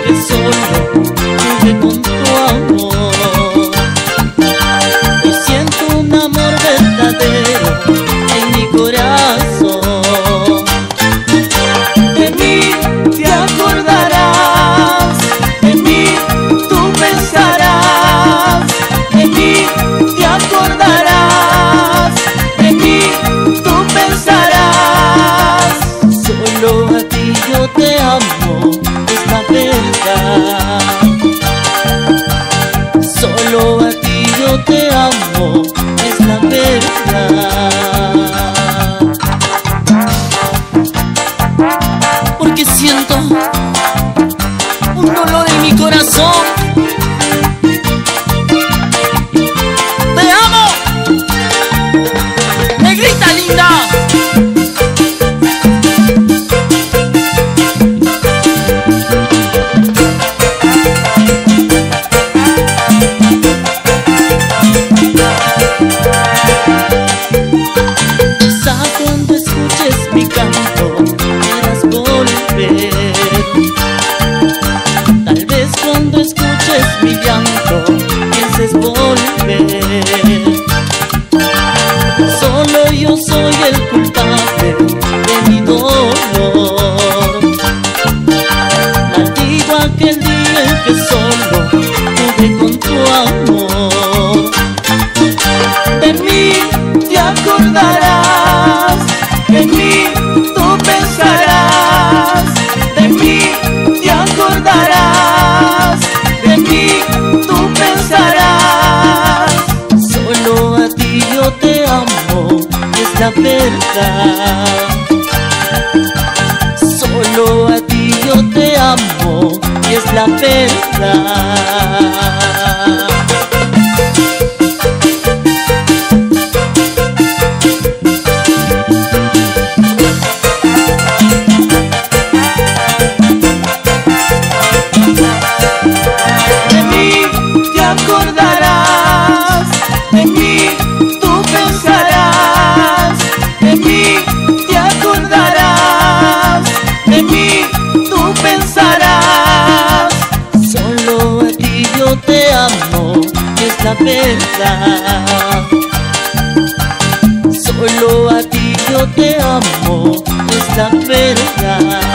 que solo jugué con tu amor. Y siento un amor verdadero en mi corazón. De mí te acordarás, de mí tú pensarás, de mí te acordarás, de mí tú pensarás. Solo a ti yo te amo, es la verdad. Solo a ti yo te amo, es la verdad. Porque siento un dolor en mi corazón. ¡Te amo! ¡Negrita linda! Quizá cuando escuches mi canto quieras volver. Tal vez cuando escuches mi llanto pienses volver. Solo yo soy el culpable de mi dolor. Maldigo aquel día en que solo jugué con tu amor. De mí te acordarás, de mí tú pensarás, de mí te acordarás, de mí tú pensarás. Solo a ti yo te amo, es la verdad. Solo a ti yo te amo, y es la verdad. De mí te acordarás, de mí tú pensarás, de mí te acordarás, de mí tú pensarás. Solo a ti yo te amo, y es la verdad. Solo a ti yo te amo, es la verdad.